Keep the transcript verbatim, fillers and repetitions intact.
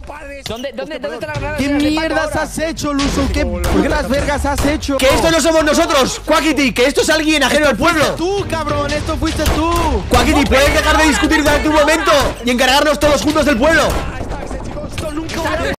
padres. ¿Dónde, dónde, ¿dónde está la granada? ¿Qué mierdas has hecho, Luso? ¿Qué, ¿Por qué las vergas has hecho? Que esto no somos nosotros, Quackity, que esto es alguien ajeno al pueblo. Tú, cabrón, esto fuiste tú. Quackity, ¿puedes dejar de discutir durante un momento y encargarnos todos juntos del pueblo? Ahí está ese chico. Esto nunca hubiera